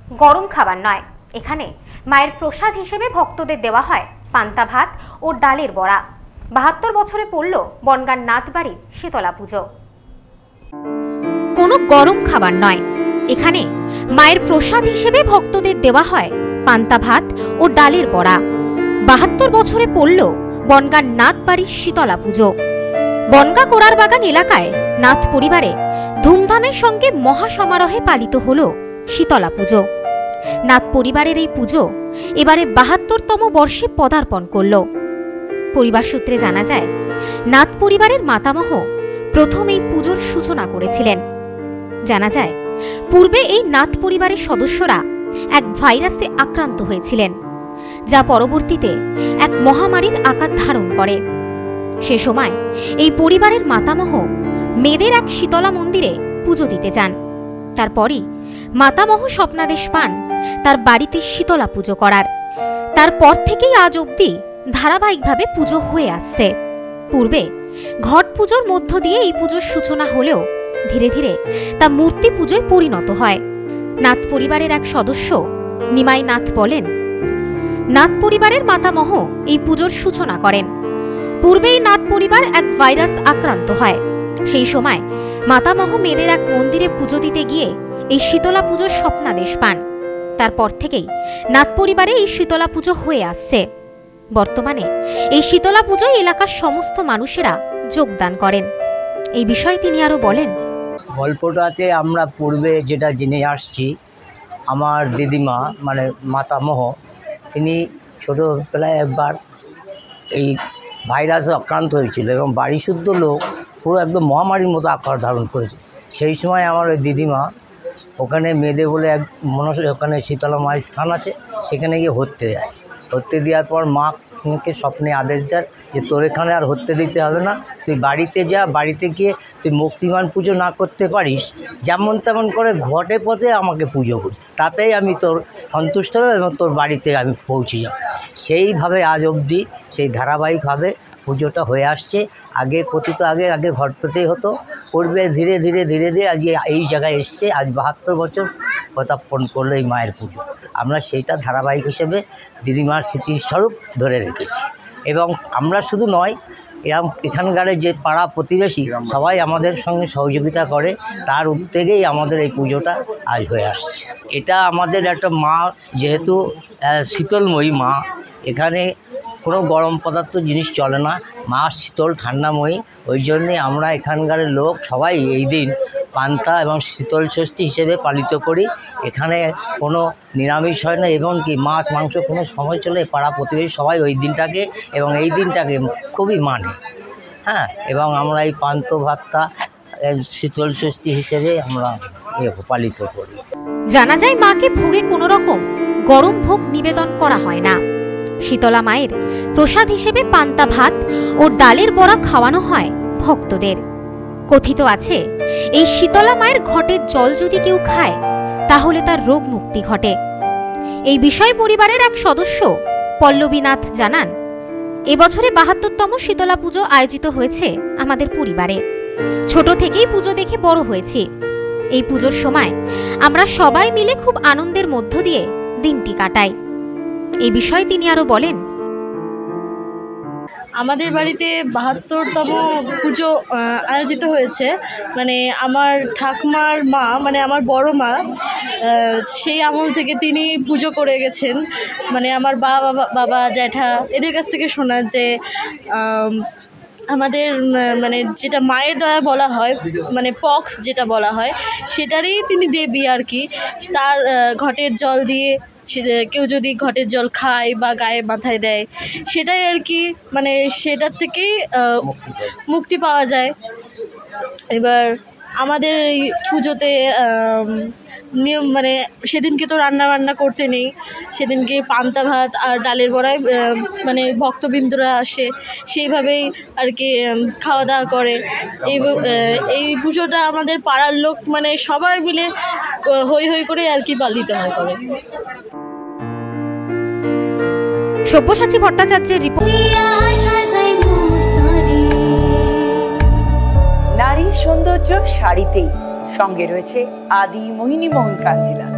গরম খাবার নয়, এখানে মায়ের প্রসাদ হিসেবে ভক্তদের দেওয়া হয় পান্তা ভাত ও ডালের বড়া। ৭২ বছরে পড়ল বনগাঁর নাথবাড়ির শীতলা পুজো। কোনো গরম খাবার নয়, এখানে মায়ের প্রসাদ হিসেবে ভক্তদের দেওয়া হয় পান্তা ভাত ও ডালের বড়া। ৭২ বছরে পড়ল বনগাঁর নাথবাড়ির শীতলা পুজো। বনগাঁ কোড়ার বাগান এলাকায় নাথ পরিবারে ধুমধামের সঙ্গে মহাসমারোহে পালিত হল শীতলা পুজো। নাথ পরিবারের এই পুজো এবারে ৭২তম বর্ষে পদার্পণ করল। পরিবার সূত্রে জানা যায়, নাথ পরিবারের মাতামহ প্রথম এই পুজোর সূচনা করেছিলেন। জানা যায়, পূর্বে এই নাথ পরিবারের সদস্যরা এক ভাইরাসে আক্রান্ত হয়েছিলেন, যা পরবর্তীতে এক মহামারীর আকার ধারণ করে। সে সময় এই পরিবারের মাতামহ মেয়েদের এক শীতলা মন্দিরে পুজো দিতে যান। তারপরই মাতামহ স্বপ্নাদেশ পান তার বাড়িতে শীতলা পুজো করার। তারপর থেকেই আজ অবধি ধারাবাহিকভাবে পুজো হয়ে আসছে। পূর্বে ঘট পুজোর মধ্য দিয়ে এই পুজোর সূচনা হলেও ধীরে ধীরে তা মূর্তি পুজোয় পরিণত হয়। নাথ পরিবারের এক সদস্য নিমাই নাথ বলেন, নাথ পরিবারের মাতামহ এই পুজোর সূচনা করেন। পূর্বেই নাথ পরিবার এক ভাইরাস আক্রান্ত হয়। সেই সময় মাতামহ মেয়েদের এক মন্দিরে পুজো দিতে গিয়ে এই শীতলা পুজোর স্বপ্নাদেশ পান। তারপর থেকেই নাথ পরিবারে এই শীতলা পুজো হয়ে আসছে। বর্তমানে এই শীতলা পুজোয় এলাকার সমস্ত মানুষেরা যোগদান করেন। এই বিষয়ে তিনি আরো বলেন, গল্পটা আছে, আমরা পূর্বে যেটা জেনে আসছি, আমার দিদিমা মানে মাতামহ তিনি ছোটোবেলায় একবার এই ভাইরাসে আক্রান্ত হয়েছিল এবং বাড়ি শুদ্ধ লোক পুরো একদম মহামারীর মতো আকার ধারণ করেছে। সেই সময় আমার ওই দিদিমা ওখানে মেয়েদের বলে এক ওখানে শীতলা মায়ের স্থান আছে, সেখানে গিয়ে হত্যে যায়। হত্যে দেওয়ার পর মাকে স্বপ্নে আদেশ দেন যে তোর এখানে আর হত্যে দিতে হবে না, তুই বাড়িতে যা, বাড়িতে গিয়ে তুই মুক্তিমান পুজো না করতে পারিস, যেমন তেমন করে ঘটে পথে আমাকে পুজো করিস, তাতেই আমি তোর সন্তুষ্ট হবে এবং তোর বাড়িতে আমি পৌঁছে যাব। সেইভাবে আজ অবধি সেই ধারাবাহিকভাবে পুজোটা হয়ে আসছে। আগে পতিত আগে ঘট পেতেই হতো, পূর্বে ধীরে ধীরে ধীরে ধীরে আজ এই জায়গায় এসছে। আজ ৭২ বছর পদার্পণ করলো এই মায়ের পুজো। আমরা সেইটা ধারাবাহিক হিসেবে দিদিমার স্মৃতিস্বরূপ ধরে রেখেছি। এবং আমরা শুধু নয়, এখানকার যে পাড়া প্রতিবেশী সবাই আমাদের সঙ্গে সহযোগিতা করে, তার উদ্যোগেই আমাদের এই পুজোটা আজ হয়ে আসছে। এটা আমাদের একটা মা, যেহেতু শীতলময়ী মা, এখানে কোনো গরম পদার্থ জিনিস চলে না, মা শীতল ঠান্ডাময়ী। ওই জন্যে আমরা এখানকার লোক সবাই এই দিন পান্তা এবং শীতল ষষ্ঠী হিসেবে পালিত করি। এখানে কোনো নিরামিষ হয় না, এবং কি মাছ মাংস কোনো সময় চলে, পাড়া প্রতিবেশী সবাই ওই দিনটাকে এবং এই দিনটাকে খুবই মানে। হ্যাঁ, এবং আমরা এই পান্ত ভাতটা শীতল ষষ্ঠী হিসেবে আমরা পালিত করি। জানা যায়, মাকে ভোগে কোনো রকম গরম ভোগ নিবেদন করা হয় না। শীতলা মায়ের প্রসাদ হিসেবে পান্তা ভাত ও ডালের বড়া খাওয়ানো হয় ভক্তদের। কথিত আছে, এই শীতলা মায়ের ঘটের জল যদি কেউ খায় তাহলে তার রোগ মুক্তি ঘটে। এই বিষয়ে পরিবারের এক সদস্য পল্লবীনাথ জানান, এবছরে ৭২তম শীতলা পুজো আয়োজিত হয়েছে আমাদের পরিবারে। ছোট থেকেই পুজো দেখে বড় হয়েছি। এই পুজোর সময় আমরা সবাই মিলে খুব আনন্দের মধ্য দিয়ে দিনটি কাটাই। এই বিষয়ে তিনি আরো বলেন, আমাদের বাড়িতে ৭২তম পুজো আয়োজিত হয়েছে। মানে আমার ঠাকুমার মা, মানে আমার বড় মা, সেই আমল থেকে তিনি পুজো করে গেছেন। মানে আমার বাবা জ্যাঠা এদের কাছ থেকে শোনা যে আমাদের মানে যেটা মায়ের দয়া বলা হয়, মানে পক্স যেটা বলা হয়, সেটারই তিনি দেবী আর কি। তার ঘটের জল দিয়ে কেউ যদি ঘটের জল খায় বা গায়ে মাথায় দেয়, সেটাই আর কি, মানে সেটার থেকেই মুক্তি পাওয়া যায়। এবার আমাদের এই পুজোতে নিয়ম, মানে সেদিনকে তো রান্না করতে নেই, সেদিনকে পান্তা ভাত আর ডালের বড়ায় মানে ভক্তবৃন্দরা আসে, সেইভাবেই আর কি খাওয়া দাওয়া করে। এই পুজোটা আমাদের পাড়ার লোক মানে সবাই মিলে হই হই করে আর কি পালিত হয় করে। সব্যসাচী ভট্টাচার্যের রিপোর্ট। নারীর সৌন্দর্য শাড়িতেই, সঙ্গে রয়েছে আদি মোহিনী মোহন কাঞ্জিলা।